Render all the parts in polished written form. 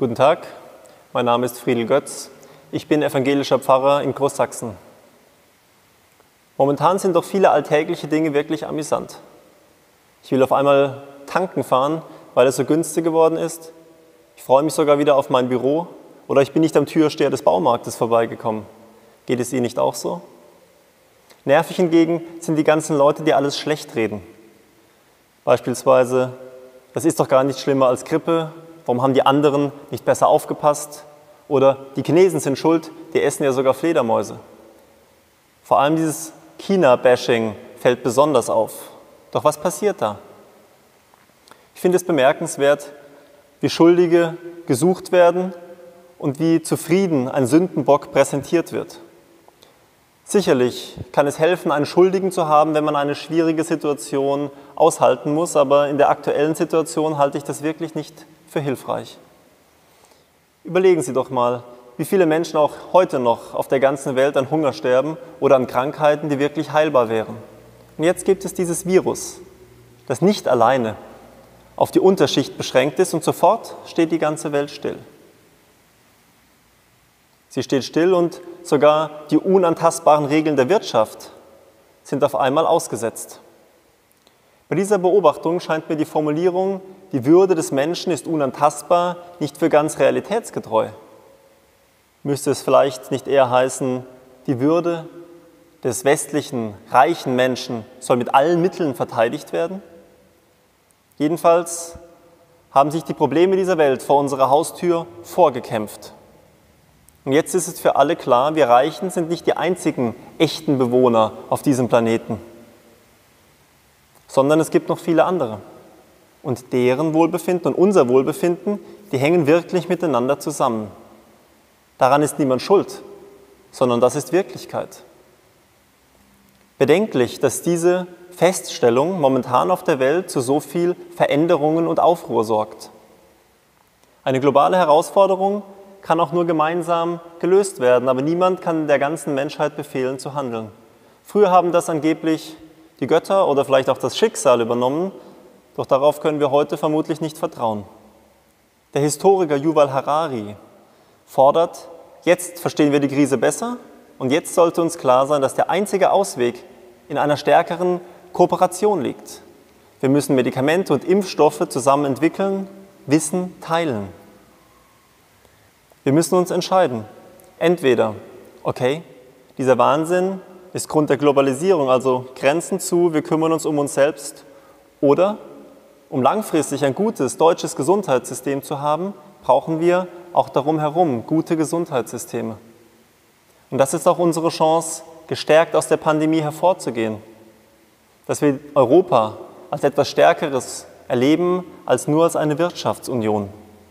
Guten Tag, mein Name ist Friedel Götz. Ich bin evangelischer Pfarrer in Großsachsen. Momentan sind doch viele alltägliche Dinge wirklich amüsant. Ich will auf einmal tanken fahren, weil es so günstig geworden ist. Ich freue mich sogar wieder auf mein Büro oder ich bin nicht am Türsteher des Baumarktes vorbeigekommen. Geht es Ihnen nicht auch so? Nervig hingegen sind die ganzen Leute, die alles schlecht reden. Beispielsweise, das ist doch gar nicht schlimmer als Grippe, warum haben die anderen nicht besser aufgepasst? Oder die Chinesen sind schuld, die essen ja sogar Fledermäuse. Vor allem dieses China-Bashing fällt besonders auf. Doch was passiert da? Ich finde es bemerkenswert, wie Schuldige gesucht werden und wie zufrieden ein Sündenbock präsentiert wird. Sicherlich kann es helfen, einen Schuldigen zu haben, wenn man eine schwierige Situation aushalten muss, aber in der aktuellen Situation halte ich das wirklich nicht für hilfreich. Überlegen Sie doch mal, wie viele Menschen auch heute noch auf der ganzen Welt an Hunger sterben oder an Krankheiten, die wirklich heilbar wären. Und jetzt gibt es dieses Virus, das nicht alleine auf die Unterschicht beschränkt ist und sofort steht die ganze Welt still. Sie steht still und sogar die unantastbaren Regeln der Wirtschaft sind auf einmal ausgesetzt. Bei dieser Beobachtung scheint mir die Formulierung, die Würde des Menschen ist unantastbar, nicht für ganz realitätsgetreu. Müsste es vielleicht nicht eher heißen, die Würde des westlichen, reichen Menschen soll mit allen Mitteln verteidigt werden? Jedenfalls haben sich die Probleme dieser Welt vor unserer Haustür vorgekämpft. Und jetzt ist es für alle klar, wir Reichen sind nicht die einzigen echten Bewohner auf diesem Planeten, sondern es gibt noch viele andere. Und deren Wohlbefinden und unser Wohlbefinden, die hängen wirklich miteinander zusammen. Daran ist niemand schuld, sondern das ist Wirklichkeit. Bedenklich, dass diese Feststellung momentan auf der Welt zu so viel Veränderungen und Aufruhr sorgt. Eine globale Herausforderung kann auch nur gemeinsam gelöst werden, aber niemand kann der ganzen Menschheit befehlen zu handeln. Früher haben das angeblich die Götter oder vielleicht auch das Schicksal übernommen, doch darauf können wir heute vermutlich nicht vertrauen. Der Historiker Yuval Harari fordert, jetzt verstehen wir die Krise besser und jetzt sollte uns klar sein, dass der einzige Ausweg in einer stärkeren Kooperation liegt. Wir müssen Medikamente und Impfstoffe zusammen entwickeln, Wissen teilen. Wir müssen uns entscheiden. Entweder, okay, dieser Wahnsinn ist Grund der Globalisierung, also Grenzen zu, wir kümmern uns um uns selbst. Oder, um langfristig ein gutes deutsches Gesundheitssystem zu haben, brauchen wir auch darum herum gute Gesundheitssysteme. Und das ist auch unsere Chance, gestärkt aus der Pandemie hervorzugehen. Dass wir Europa als etwas Stärkeres erleben, als nur als eine Wirtschaftsunion.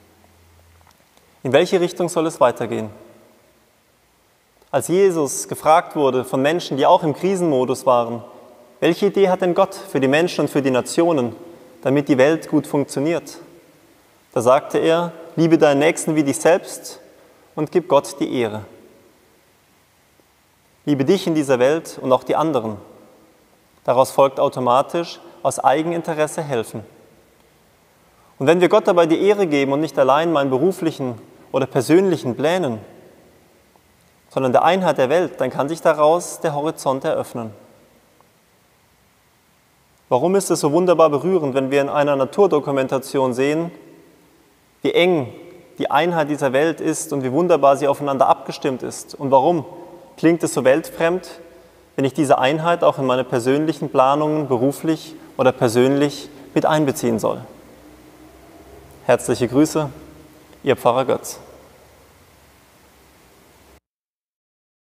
In welche Richtung soll es weitergehen? Als Jesus gefragt wurde von Menschen, die auch im Krisenmodus waren, welche Idee hat denn Gott für die Menschen und für die Nationen, damit die Welt gut funktioniert? Da sagte er, liebe deinen Nächsten wie dich selbst und gib Gott die Ehre. Liebe dich in dieser Welt und auch die anderen. Daraus folgt automatisch aus Eigeninteresse helfen. Und wenn wir Gott dabei die Ehre geben und nicht allein meinen beruflichen oder persönlichen Plänen, sondern der Einheit der Welt, dann kann sich daraus der Horizont eröffnen. Warum ist es so wunderbar berührend, wenn wir in einer Naturdokumentation sehen, wie eng die Einheit dieser Welt ist und wie wunderbar sie aufeinander abgestimmt ist? Und warum klingt es so weltfremd, wenn ich diese Einheit auch in meine persönlichen Planungen beruflich oder persönlich mit einbeziehen soll? Herzliche Grüße, Ihr Pfarrer Götz.